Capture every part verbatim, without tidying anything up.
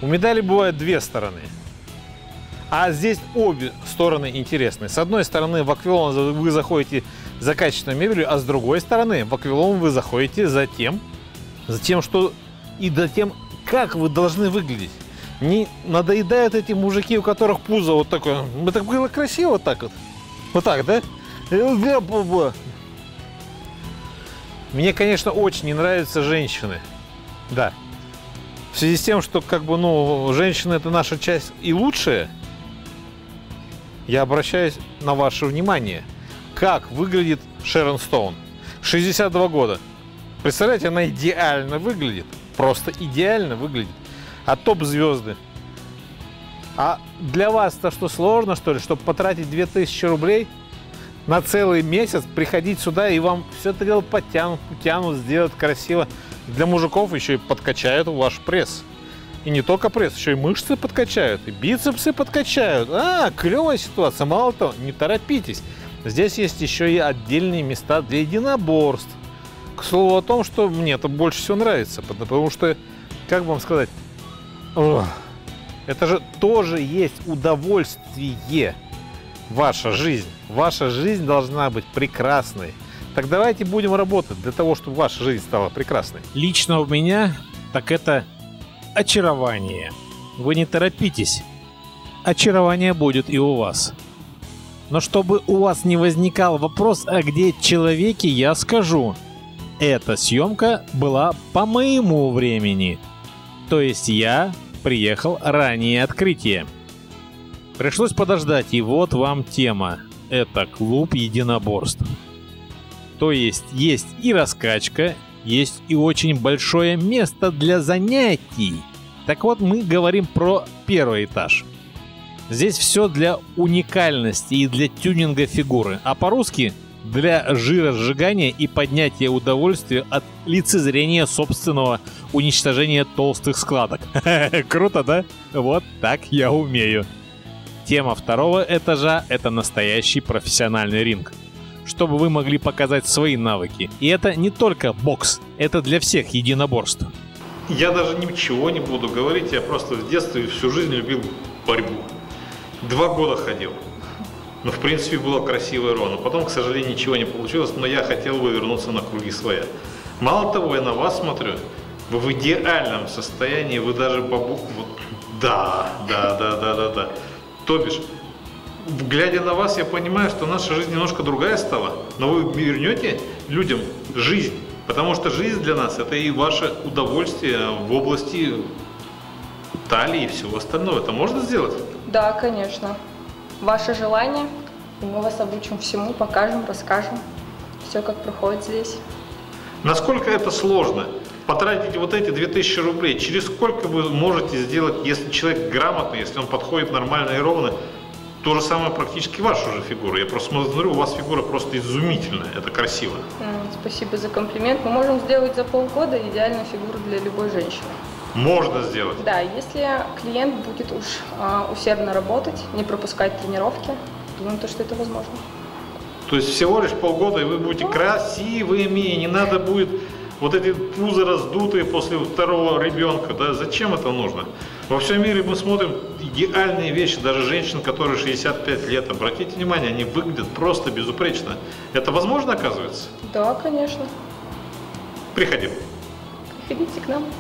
У медали бывают две стороны. А здесь обе стороны интересны. С одной стороны, в аквилон вы заходите за качественной мебелью, а с другой стороны, в аквилон вы заходите за тем, за тем, что и за тем, как вы должны выглядеть. Не надоедают эти мужики, у которых пузо вот такое. Это было красиво вот так вот. Вот так, да? Мне, конечно, очень не нравятся женщины. Да. В связи с тем, что как бы, ну, женщины — это наша часть и лучшая, я обращаюсь на ваше внимание. Как выглядит Шерон Стоун? шестьдесят два года. Представляете, она идеально выглядит. Просто идеально выглядит. А топ-звезды. А для вас-то что, сложно, что ли, чтобы потратить две тысячи рублей на целый месяц, приходить сюда, и вам все это дело подтянут, утянут, сделают красиво. Для мужиков еще и подкачают ваш пресс. И не только пресс, еще и мышцы подкачают, и бицепсы подкачают. А, клевая ситуация. Мало того, не торопитесь. Здесь есть еще и отдельные места для единоборств. К слову о том, что мне это больше всего нравится, потому что, как вам сказать, ох, это же тоже есть удовольствие. Ваша жизнь. Ваша жизнь должна быть прекрасной. Так давайте будем работать для того, чтобы ваша жизнь стала прекрасной. Лично у меня так это очарование. Вы не торопитесь. Очарование будет и у вас. Но чтобы у вас не возникал вопрос, а где человеки, я скажу. Эта съемка была по моему времени. То есть я приехал ранее открытия. Пришлось подождать, и вот вам тема. Это клуб единоборств. То есть есть и раскачка, есть и очень большое место для занятий. Так вот, мы говорим про первый этаж. Здесь все для уникальности и для тюнинга фигуры, а по-русски для жиросжигания и поднятия удовольствия от лицезрения собственного уничтожения толстых складок. Круто, да? Вот так я умею. Тема второго этажа — это настоящий профессиональный ринг, чтобы вы могли показать свои навыки. И это не только бокс, это для всех единоборств. Я даже ничего не буду говорить, я просто в детстве всю жизнь любил борьбу. Два года ходил. Ну, в принципе, было красиво и ровно. Потом, к сожалению, ничего не получилось, но я хотел бы вернуться на круги своя. Мало того, я на вас смотрю, вы в идеальном состоянии, вы даже бабу... Да, да, да, да, да, да. То бишь, глядя на вас, я понимаю, что наша жизнь немножко другая стала, но вы вернете людям жизнь, потому что жизнь для нас — это и ваше удовольствие в области талии и всего остального. Это можно сделать? Да, конечно. Ваше желание, и мы вас обучим всему, покажем, расскажем. Все, как проходит здесь. Насколько это сложно? Потратить вот эти две тысячи рублей, через сколько вы можете сделать, если человек грамотный, если он подходит нормально и ровно, то же самое практически вашу же фигуру. Я просто смотрю, у вас фигура просто изумительная, это красиво. Спасибо за комплимент. Мы можем сделать за полгода идеальную фигуру для любой женщины. Можно сделать? Да, если клиент будет уж а, усердно работать, не пропускать тренировки, думаю, то, что это возможно. То есть всего лишь полгода, и вы будете красивыми, не надо будет вот эти пузы раздутые после второго ребенка, да, зачем это нужно? Во всем мире мы смотрим идеальные вещи, даже женщин, которые шестьдесят пять лет, обратите внимание, они выглядят просто безупречно. Это возможно, оказывается? Да, конечно. Приходи. Приходите к нам.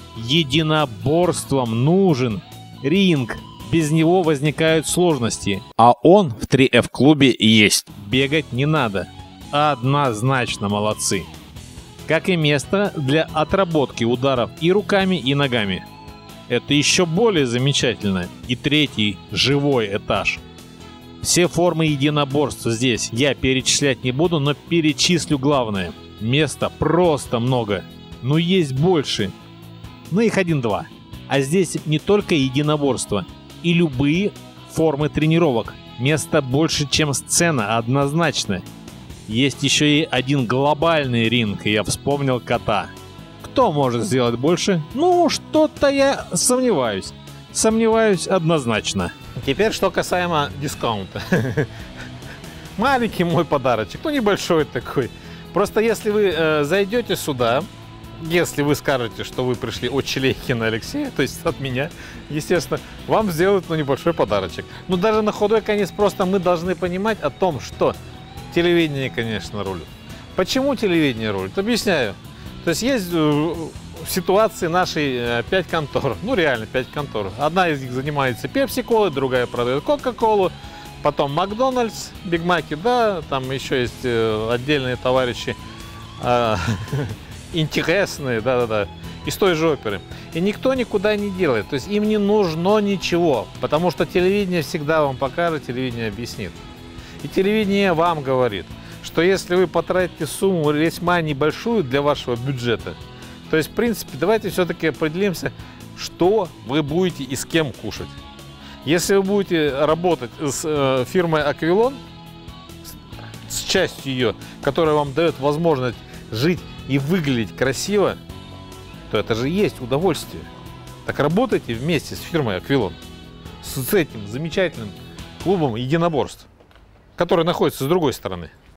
Единоборствам нужен ринг. Без него возникают сложности. А он в три эф клубе есть. Бегать не надо. Однозначно молодцы. Как и место для отработки ударов и руками, и ногами. Это еще более замечательно. И третий, живой этаж. Все формы единоборств здесь я перечислять не буду, но перечислю главное. Места просто много. Но есть больше. Ну их один-два. А здесь не только единоборство. И любые формы тренировок. Места больше, чем сцена, однозначно. Есть еще и один глобальный ринг, и я вспомнил кота. Кто может сделать больше? Ну, что-то я сомневаюсь. Сомневаюсь однозначно. Теперь, что касаемо дискаунта. Маленький мой подарочек, ну небольшой такой. Просто если вы э, зайдете сюда, если вы скажете, что вы пришли от Челейкина Алексея, то есть от меня, естественно, вам сделают ну, небольшой подарочек. Но даже на худой конец просто мы должны понимать о том, что телевидение, конечно, рулит. Почему телевидение рулит? Объясняю. То есть есть в ситуации нашей пять контор, ну реально пять контор. Одна из них занимается пепси-колой, другая продает кока-колу, потом Макдональдс, Биг Маки, да, там еще есть отдельные товарищи э, интересные, да-да-да, из той же оперы. И никто никуда не делает, то есть им не нужно ничего, потому что телевидение всегда вам покажет, телевидение объяснит. И телевидение вам говорит, что если вы потратите сумму весьма небольшую для вашего бюджета, то есть, в принципе, давайте все-таки определимся, что вы будете и с кем кушать. Если вы будете работать с э, фирмой Аквилон, с, с частью ее, которая вам дает возможность жить и выглядеть красиво, то это же есть удовольствие. Так работайте вместе с фирмой Аквилон, с, с этим замечательным клубом единоборств, который находится с другой стороны.